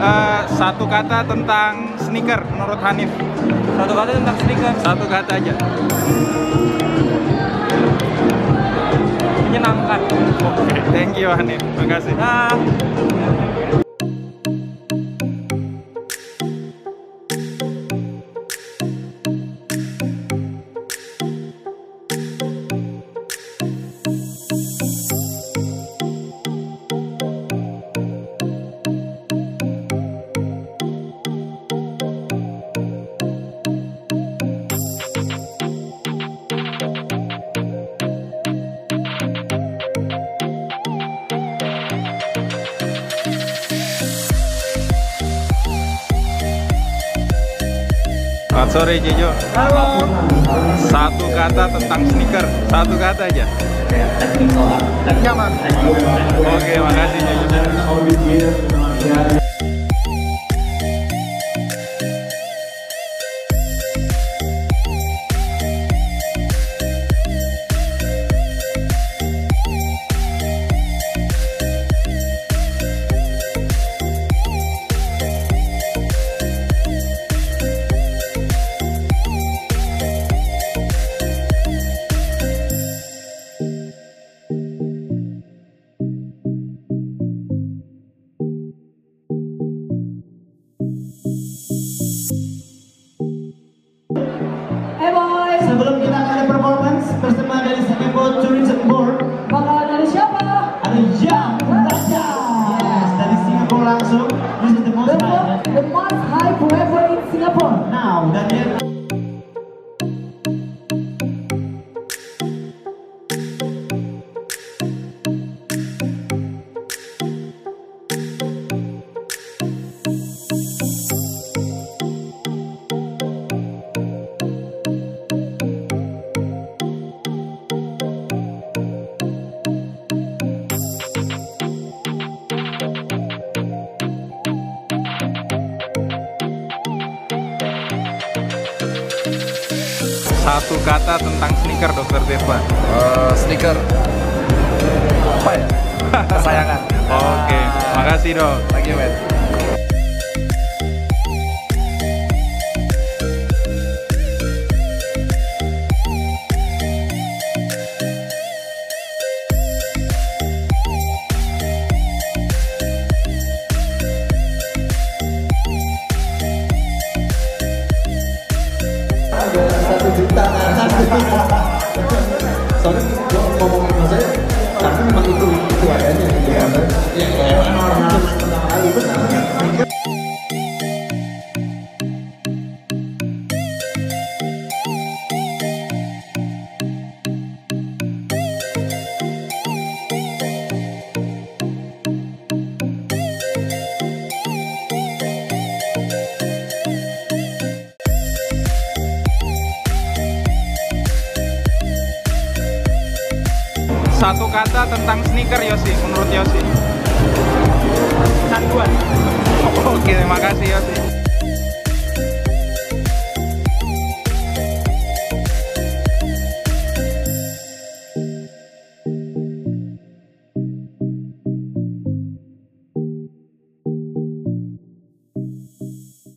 Satu kata tentang sneaker menurut Hanif. Satu kata tentang sneaker. Satu kata aja. Menyenangkan. Oke, thank you Hanif. Makasih. Nah. Selamat sore Jejo. Halo. Satu kata tentang sneaker. Satu kata aja. Nyaman. Oke, makasih Jejo. Sebelum kita ada performance bersama dari Singapore Tourism Board, Bakal dari siapa? ada Yang Raja. Yes, dari Singapore langsung. This is the most high. The most high forever in Singapore. Now, dan dia Satu kata tentang sneaker, Dokter Tirta. Sneaker. Apa ya? Kesayangan. Oke, makasih Dok. Thank you, man. soalnya ngomong sama saya, tapi memang itu adanya. Ya, orang-orang pertama kali benar. Satu kata tentang sneaker Yosi, menurut Yosi. Canduan. Oke, terima kasih Yosi.